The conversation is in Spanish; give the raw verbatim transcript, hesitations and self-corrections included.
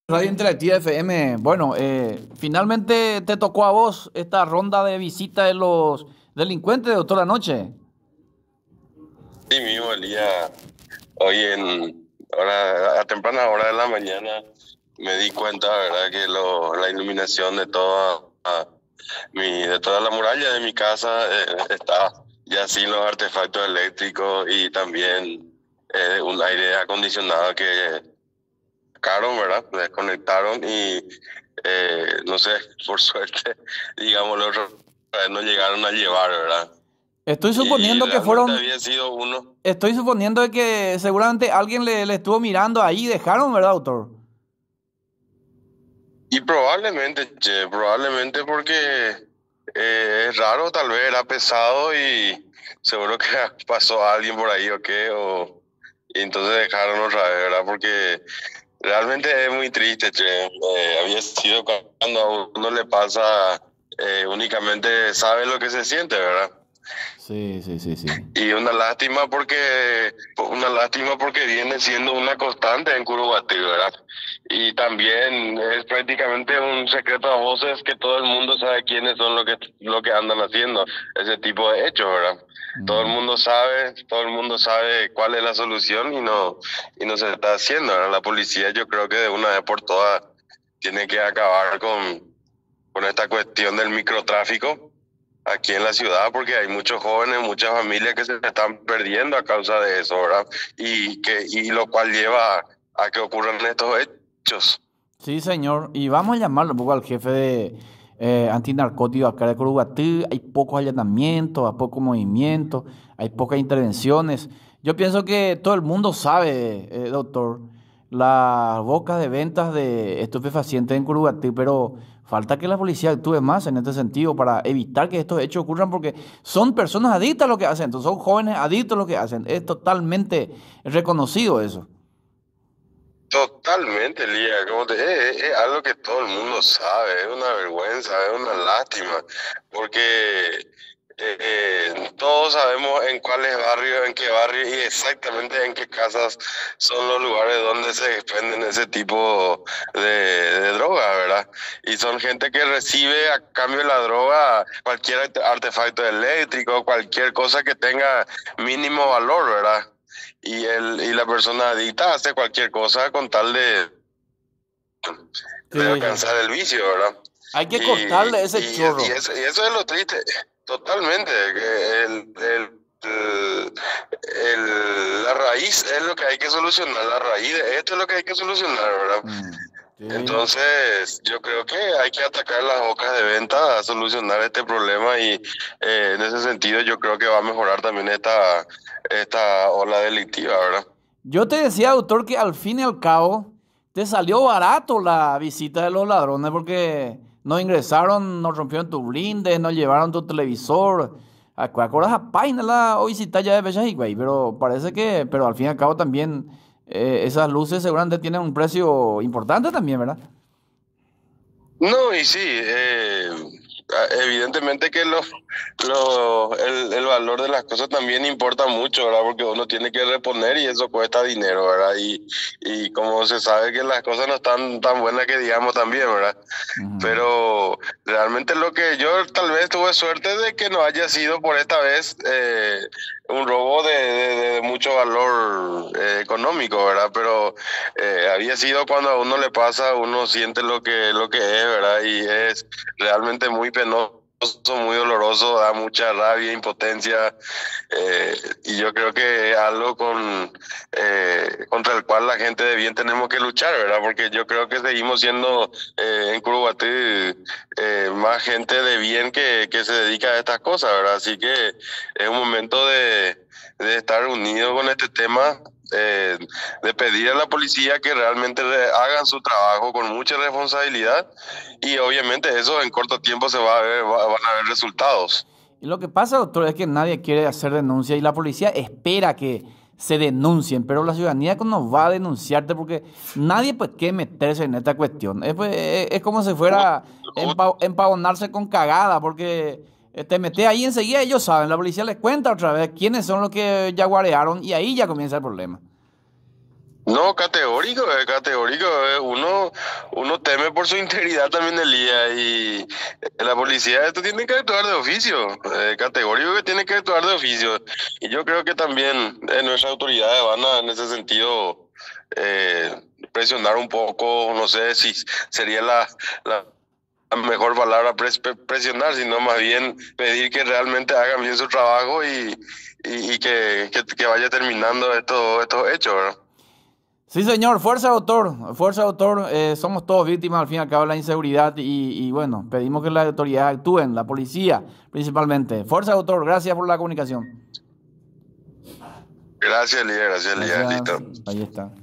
Radio Interactiva F M. Bueno, eh, finalmente te tocó a vos esta ronda de visita de los delincuentes, doctor, anoche. Sí mismo, el día, hoy en hora, a temprana hora de la mañana me di cuenta, ¿verdad?, que lo, la iluminación de toda, ah, mi, de toda la muralla de mi casa eh, está ya sin los artefactos eléctricos y también eh, un aire acondicionado que sacaron, ¿verdad? Desconectaron y eh, no sé, por suerte, digamos, los otros no llegaron a llevar, ¿verdad? Estoy Y suponiendo que realmente fueron, había sido uno. estoy suponiendo de que seguramente alguien le, le estuvo mirando ahí y dejaron, ¿verdad, doctor? Y probablemente, che, probablemente porque eh, es raro, tal vez era pesado y seguro que pasó alguien por ahí o qué, o, y entonces dejaron otra vez, ¿verdad? Porque realmente es muy triste, che. Eh, había sido cuando a uno le pasa, eh, únicamente sabe lo que se siente, ¿verdad? Sí, sí, sí, sí. Y una lástima porque, una lástima porque viene siendo una constante en Curuguatí, ¿verdad? Y también es prácticamente un secreto a voces que todo el mundo sabe quiénes son lo que, lo que andan haciendo ese tipo de hechos, ¿verdad? Todo el Mm. mundo sabe, todo el mundo sabe cuál es la solución y no, y no se está haciendo, ¿verdad? La policía, yo creo que de una vez por todas tiene que acabar con, con esta cuestión del microtráfico aquí en la ciudad, porque hay muchos jóvenes, muchas familias que se están perdiendo a causa de eso, ¿verdad? Y que y lo cual lleva a que ocurran estos hechos. Sí, señor. Y vamos a llamarle un poco al jefe de eh, antinarcóticos acá de Curuguatí. Hay pocos allanamientos, hay poco movimiento, hay pocas intervenciones. Yo pienso que todo el mundo sabe, eh, doctor, las bocas de ventas de estupefacientes en Curuguatí, pero falta que la policía actúe más en este sentido para evitar que estos hechos ocurran porque son personas adictas a lo que hacen, entonces son jóvenes adictos a lo que hacen. Es totalmente reconocido eso. Totalmente, Lía, como te, es, es algo que todo el mundo sabe, es una vergüenza, es una lástima, porque eh, todos sabemos en cuáles barrios, en qué barrios y exactamente en qué casas son los lugares donde se expenden ese tipo de, de droga, ¿verdad? Y son gente que recibe a cambio de la droga cualquier arte- artefacto eléctrico, cualquier cosa que tenga mínimo valor, ¿verdad? Y, el, y la persona adicta hace cualquier cosa con tal de, de Sí, sí. alcanzar el vicio, ¿verdad? Hay que Y, cortarle ese y, y chorro. eso, y eso es lo triste, totalmente. Que el, el, el- el- la raíz es lo que hay que solucionar, la raíz de esto es lo que hay que solucionar, ¿verdad? Mm, sí. Entonces, yo creo que hay que atacar las bocas de venta a solucionar este problema y eh, en ese sentido yo creo que va a mejorar también esta, esta ola delictiva, ¿verdad? Yo te decía, doctor, que al fin y al cabo te salió barato la visita de los ladrones porque no ingresaron, no rompieron tu blinde, no llevaron tu televisor. ¿Acuerdas a página la o visita ya de Bellas güey? Pero parece que, pero al fin y al cabo también eh, esas luces seguramente tienen un precio importante también, ¿verdad? No, y sí, eh, a- evidentemente que lo, lo, el, el valor de las cosas también importa mucho, ¿verdad? Porque uno tiene que reponer y eso cuesta dinero, ¿verdad? Y, y como se sabe que las cosas no están tan buenas que digamos también, ¿verdad? Ujú. Pero realmente lo que yo tal vez tuve suerte de que no haya sido por esta vez eh, un robo de, de- de mucho valor eh, económico, ¿verdad? Pero eh, había sido cuando a uno le pasa, uno siente lo que, lo que es, ¿verdad? Y es realmente muy penoso, muy doloroso, da mucha rabia, impotencia, eh, y yo creo que es algo con, eh, contra el cual la gente de bien tenemos que luchar, ¿verdad? Porque yo creo que seguimos siendo eh, en Curuguatí eh, más gente de bien que, que se dedica a estas cosas, ¿verdad? Así que es un momento de, de estar unidos con este tema, eh, de pedir a la policía que realmente re- hagan su trabajo con mucha responsabilidad y obviamente eso en corto tiempo se va a ver, va- van a ver resultados. Y lo que pasa, doctor, es que nadie quiere hacer denuncia y la policía espera que se denuncien, pero la ciudadanía no va a denunciarte porque nadie pues quiere meterse en esta cuestión. Es, pues, es- es como si Ju- fuera ju- empa- empavonarse con cagada, porque eh, te metes ahí enseguida, ellos saben, la policía les cuenta otra vez quiénes son los que ya guarearon y ahí ya comienza el problema. No, categórico, es categórico. eh. Uno, uno teme por su integridad también del día y la policía esto tiene que actuar de oficio, eh, categórico que tiene que actuar de oficio. Y yo creo que también eh, nuestras autoridades van a, en ese sentido, eh, presionar un poco, no sé si sería la, la la mejor palabra pres- pre- presionar, sino más bien pedir que realmente hagan bien su trabajo y, y, y que, que, que vaya terminando estos, estos hechos, ¿verdad? Sí, señor, fuerza autor, fuerza autor, eh, somos todos víctimas al fin y al cabo de la inseguridad y, y bueno, pedimos que las autoridades actúen, la policía principalmente. Fuerza autor, gracias por la comunicación. Gracias, Lía, gracias, Lía, Gracias, listo. ahí está.